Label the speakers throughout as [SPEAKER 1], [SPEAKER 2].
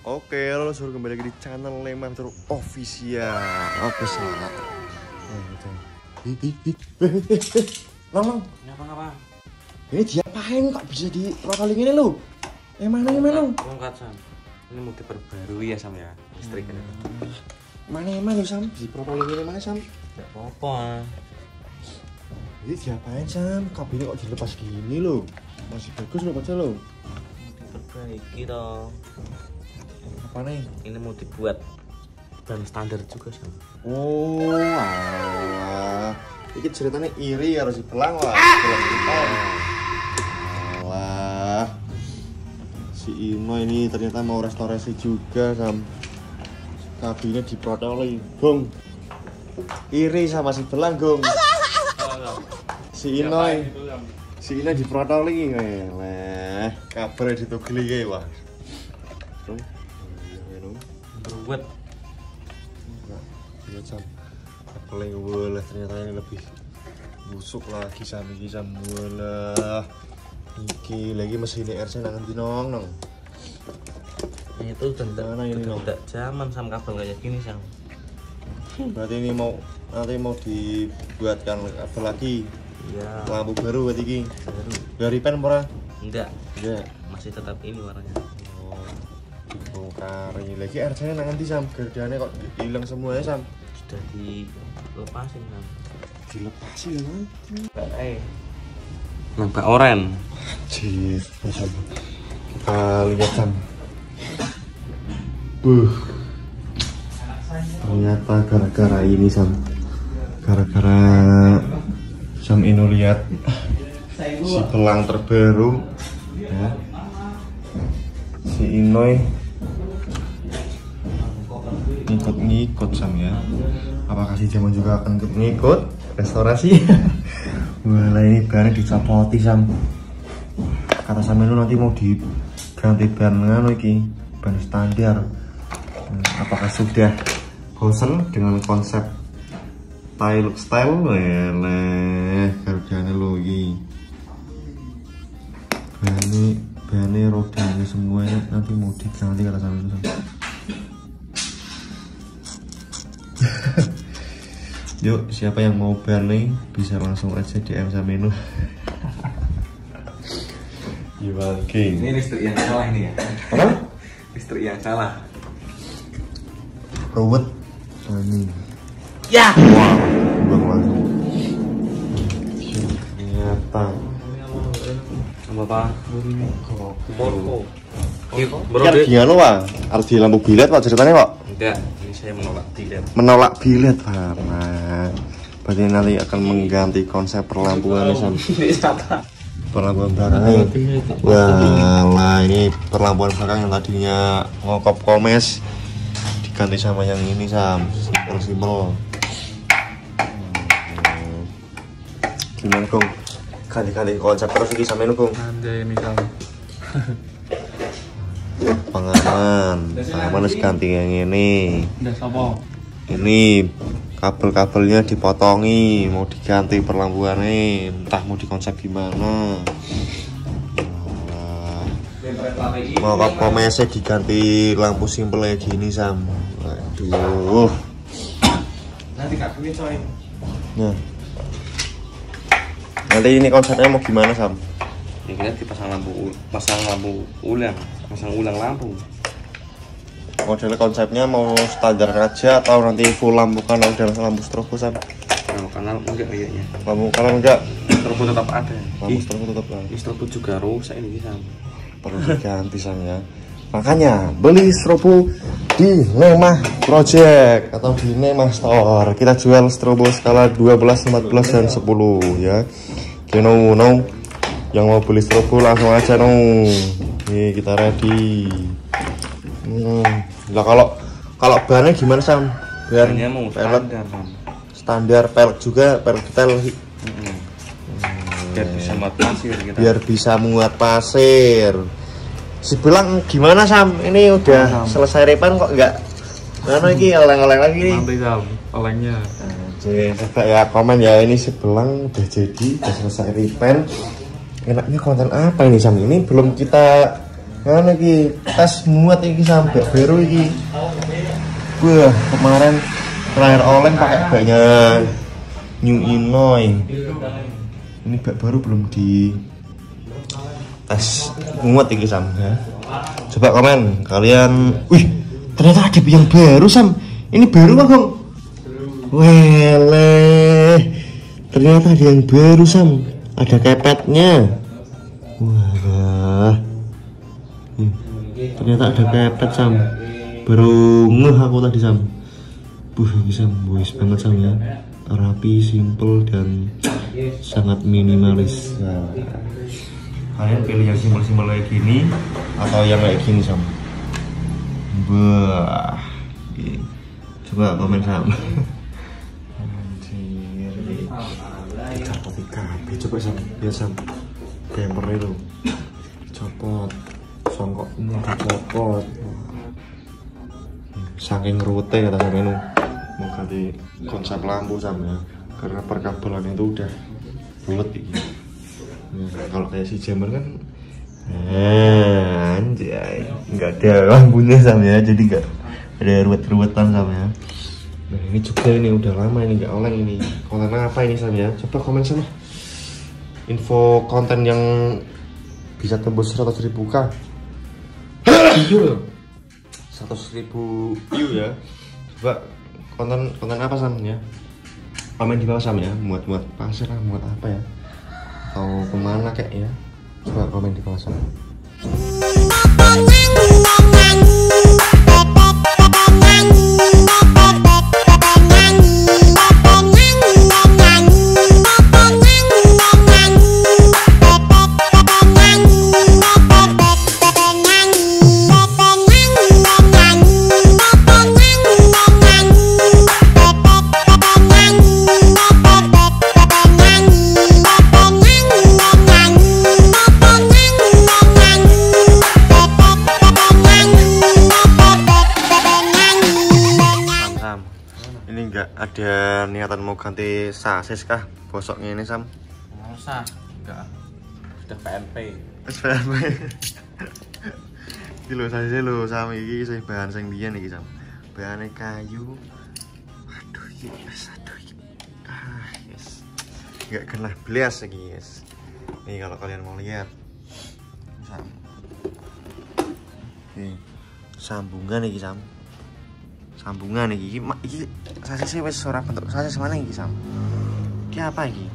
[SPEAKER 1] Oke, halo suruh kembali lagi di channel Lemah Terus Official. Oke, salah. Long.
[SPEAKER 2] Ngapa?
[SPEAKER 1] Ini diapain kok bisa di rotaling ini lu? Mana?
[SPEAKER 2] Bongkar Sam. Ini mau diperbarui ya Sam ya, listriknya.
[SPEAKER 1] Mana Sam? Di rotaling ini mana Sam?
[SPEAKER 2] Enggak apa-apa.
[SPEAKER 1] Ini diapain Sam? Kabelnya kok dilepas gini lo? Masih bagus lo baca lo.
[SPEAKER 2] Diperbaiki toh.
[SPEAKER 1] Apa nih?
[SPEAKER 2] Ini mau dibuat ban standar juga Sam.
[SPEAKER 1] Oh, alah. Ini ceritanya iri harus dipelang lah. Alah. Si Imo ini ternyata mau restorasi juga Sam. Kabinnya diprotoli, Gong. Iri sama si Belang, Gong. Si Inoy. Si Inoy diprotoli ngeleh. Kabar ditugeli kae wah.
[SPEAKER 2] Buat
[SPEAKER 1] ya Sam. Paling boleh ternyata ini lebih busuk lagi Sam boleh. Iki lagi mesin RC nang ndi nong.
[SPEAKER 2] Itu
[SPEAKER 1] Mana ini, Nong?
[SPEAKER 2] tidak zaman Sam, kabel kayak gini Sam.
[SPEAKER 1] Berarti ini nanti mau dibuatkan kabel lagi.
[SPEAKER 2] Iya.
[SPEAKER 1] Lampu baru berarti iki.
[SPEAKER 2] Baru.
[SPEAKER 1] Dari pen ora?
[SPEAKER 2] Enggak,
[SPEAKER 1] Enggak.
[SPEAKER 2] masih tetap ini warnanya.
[SPEAKER 1] Oh. Dibongkar ini lagi RC-nya nang ndi Sam? Gardane kok hilang semuanya Sam.
[SPEAKER 2] Sudah dilepasin Sam.
[SPEAKER 1] Dilepasin nanti.
[SPEAKER 2] Nampak oren.
[SPEAKER 1] Cih, Sam. Kita lihat Sam. Ternyata gara-gara ini Sam. Gara-gara Sam Ino lihat si pelang terbaru ya. Si Inoy ngikut Sam ya. Apakah si Jaman juga akan ngikut restorasi? Wah, ini bannya dicopoti Sam. Kata Sam Ino nanti mau diganti ban nganu iki, ban standar. Apakah sudah bosan dengan konsep Thai look style? Leleh, harganya lo iki. Bane rodanya semuanya nanti mau diganti kata Sam Ino. Yuk, siapa yang mau balik bisa langsung aja DM Sam Ino. Gimana King?
[SPEAKER 2] Ini listrik yang salah ini ya.
[SPEAKER 1] Apa?
[SPEAKER 2] Listrik yang salah.
[SPEAKER 1] Ruwet. Ini.
[SPEAKER 2] Ya.
[SPEAKER 1] Wah, buang lagi. Ternyata.
[SPEAKER 2] Apa? Morko.
[SPEAKER 1] Kan gimana Pak? Harus di lampu bilet Pak ceritanya Pak?
[SPEAKER 2] Enggak, ini saya menolak bilet.
[SPEAKER 1] Menolak bilet Pak. Nah, berarti nanti akan mengganti konsep perlampuan Sam. Perlampuan belakang ini. Wah, ini perlampuan belakang yang tadinya ngokop komes diganti sama yang ini Sam, simpel. Gimana Kong? Ganti-ganti konsep terus iki sampe Kong.
[SPEAKER 2] Anjay ini Sam.
[SPEAKER 1] Pengaman harus ganti yang ini.
[SPEAKER 2] Udah sapa?
[SPEAKER 1] Ini kabel-kabelnya dipotongi, mau diganti perlampuannya, entah mau dikonsep gimana. Mau komesnya diganti lampu simpel kayak gini Sam. Aduh.
[SPEAKER 2] Nanti kabelnya coy.
[SPEAKER 1] Nah. Nanti ini konsepnya mau gimana Sam?
[SPEAKER 2] Ya kita dipasang pasang ulang lampu.
[SPEAKER 1] Model konsepnya mau standar aja atau nanti full lampu kanal dan lampu strobo Sam?
[SPEAKER 2] Kalau kanal enggak kayaknya.
[SPEAKER 1] Lampu kanal enggak?
[SPEAKER 2] Strobo tetap ada.
[SPEAKER 1] Lampu strobo tetap ada.
[SPEAKER 2] Strobo juga rusak ini Sam.
[SPEAKER 1] Perlu diganti Sam ya. Makanya beli strobo di Lemah Project atau di Lemah Store. Kita jual strobo skala 12, 14 dan 10 ya. Oke, no. Yang mau beli strobo langsung aja no. Nih kita ready. Lah kalau bahannya gimana Sam?
[SPEAKER 2] Bahannya mau
[SPEAKER 1] pellet
[SPEAKER 2] standar Sam.
[SPEAKER 1] Standar pellet juga, pellet detail.
[SPEAKER 2] Biar bisa muat pasir kita.
[SPEAKER 1] Biar bisa muat pasir. Si Belang gimana Sam? Ini udah selesai repan kok enggak? Mana iki oleng-oleng lagi nih?
[SPEAKER 2] Nanti Sam, olengnya.
[SPEAKER 1] Jadi coba ya komen ya, ini si Belang udah jadi, udah selesai repan. Enaknya konten apa ini Sam? Ini belum kita kan lagi tes muat iki sampai baru iki. Wah, kemarin terakhir oleng pakai baknya New Inoy. Ini bak baru belum di tes muat iki Sam ya. Coba komen kalian. Wih, ternyata ada yang baru Sam. Ini baru Bang. Wele. Ternyata ada yang baru Sam. Ada kepetnya. Wah. Ternyata ada kepet Sam. Baru ngeh aku tadi Sam. Bisa boys banget Sam ya. Rapi, simple dan sangat minimalis. Nah, kalian pilih yang simpel-simpel kayak gini atau yang kayak gini Sam? Wah. Coba komen Sam. Anjir. Coba Sam, biar Sam. Bumper itu copot, songkoknya dicopot. Saking rute kata Sam ini mau ganti konsep lampu Sam ya, karena perkabelan itu udah bulat ini. Kalau kayak si Jammer kan anjay nggak ada lampunya Sam ya, jadi nggak ada ruwet-ruwetan Sam ya. Nah ini juga ini udah lama ini nggak oleng ini. Konten apa ini Sam ya? Coba komen sama info konten yang bisa tembus 100.000 k view 100.000 view ya. Coba konten apa Sam ya? Komen di bawah Sam ya. Muat pasir lah, muat apa ya? Atau kemana kayak ya? Coba komen di bawah Sam. Ini enggak ada niatan mau ganti sasis kah bosoknya ini Sam?
[SPEAKER 2] Nggak usah, enggak. Sudah PNP.
[SPEAKER 1] PNP. Iki lho sasisnya lho Sam, iki saya bahan sing biyen iki Sam. Bahannya kayu. Waduh iki yes, aduh iki. Yes. Enggak kena belas lagi guys. Nih kalau kalian mau lihat. Sam. Nih. Sambungan iki Sam. Sambungan iki sasisnya wis ora bentuk sasis mana iki Sam? Iki apa iki?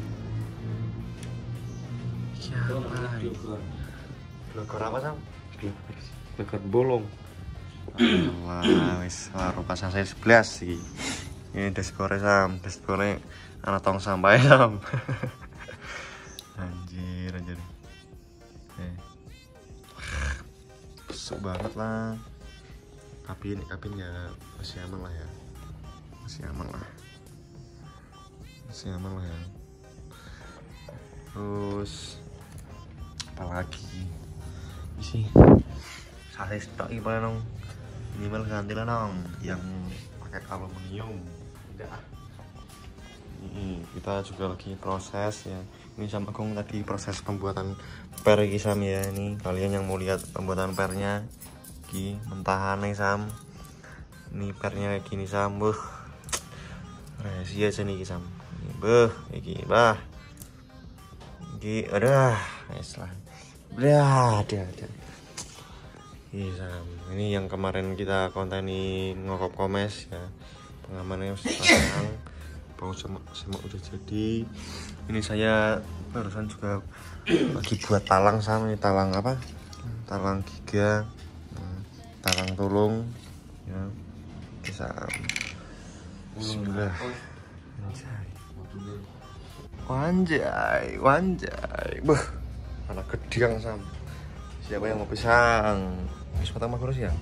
[SPEAKER 1] Iki apa? Blogor apa Sam? Blogor bolong. Wah, wis rupa sasis 11 iki. Ini dashboard Sam, dashboard ana tong sampah Sam. Anjir. Besok banget lah. Kabin ya masih aman lah ya, masih aman lah ya. Terus apalagi sih sasis tok iki paling nong minimal ganti lah nong yang pakai aluminium. Ini kita juga lagi proses ya. Ini sama Agung tadi proses pembuatan per iki Sam ya. Ini kalian yang mau lihat pembuatan pernya iki mentahan nih Sam. Ini pernya kayak gini Sam. Rahasia aja nih Sam. Iki udah wes lah. Udah ada. Iya Sam. Ini yang kemarin kita konteni ngokop komes ya. Pengamannya sekarang bau semak udah jadi. Ini saya barusan juga lagi buat talang Sam. Ini talang apa? Talang giga. Talang tulung ya. Bisa bismillah. Wanjay. Anak gediang Sam. Siapa yang mau pisang? Wis matang kurus ya?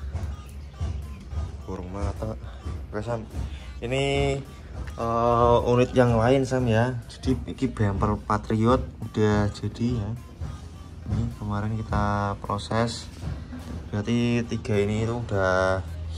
[SPEAKER 1] Burung mata. Oke Sam. Ini unit yang lain Sam ya. Jadi ini bumper Patriot udah jadi ya. Ini kemarin kita proses. Berarti 3 ini itu udah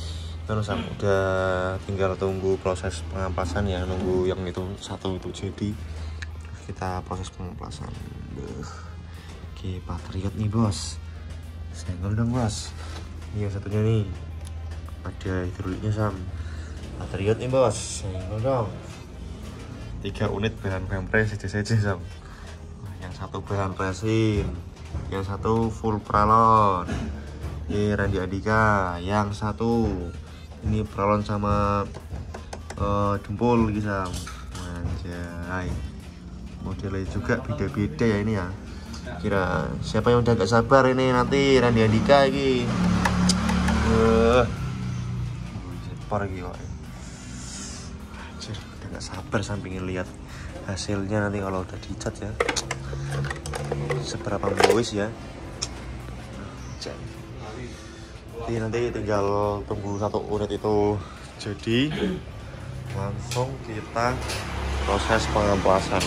[SPEAKER 1] tinggal tunggu proses pengampasan ya, nunggu yang itu satu itu jadi kita proses pengampasan. Oke Patriot nih bos, Senggol dong bos. Ini yang satunya nih, ada hidroliknya Sam. Patriot nih bos, senggol dong. 3 unit bahan pempres saja Sam. Yang satu bahan resin, yang satu full pralon. Ini Randy Andika, yang satu ini pralon sama jempol gitu Sam. Anjay, modelnya juga beda-beda ya ini ya. Kira siapa yang udah gak sabar ini nanti Randy Andika lagi. Separ lagi kok. Anjir, udah gak sabar sampai lihat hasilnya nanti kalau udah dicat ya. Seberapa bois ya. Jadi nanti tinggal tunggu 1 unit itu jadi, langsung kita proses pengamplasan.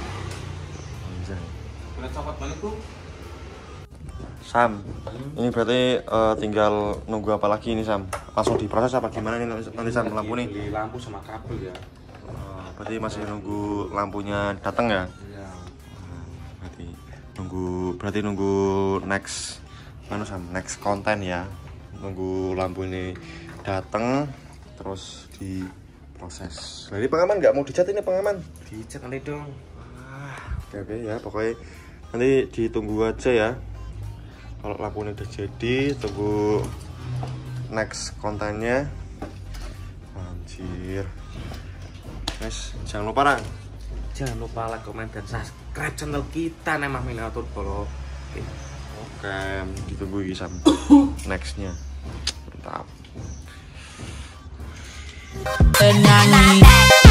[SPEAKER 1] Sam, ini berarti tinggal nunggu apa lagi ini Sam? Langsung diproses apa gimana nih nanti Sam lampu nih?
[SPEAKER 2] Beli lampu sama kabel ya.
[SPEAKER 1] Berarti masih nunggu lampunya datang ya?
[SPEAKER 2] Iya.
[SPEAKER 1] Berarti nunggu next Sam, next konten ya. Nunggu lampu ini datang terus diproses. Jadi pengaman nggak mau dicat ini pengaman?
[SPEAKER 2] Dicat nanti dong.
[SPEAKER 1] Oke ya, pokoknya nanti ditunggu aja ya. Kalau lampunya udah jadi, tunggu next kontennya. Anjir. Guys, jangan lupa Rang.
[SPEAKER 2] Jangan lupa like, komen, dan subscribe channel kita Nemah Miniatur Polo.
[SPEAKER 1] Oke, ditunggu Sam nextnya. Mantap.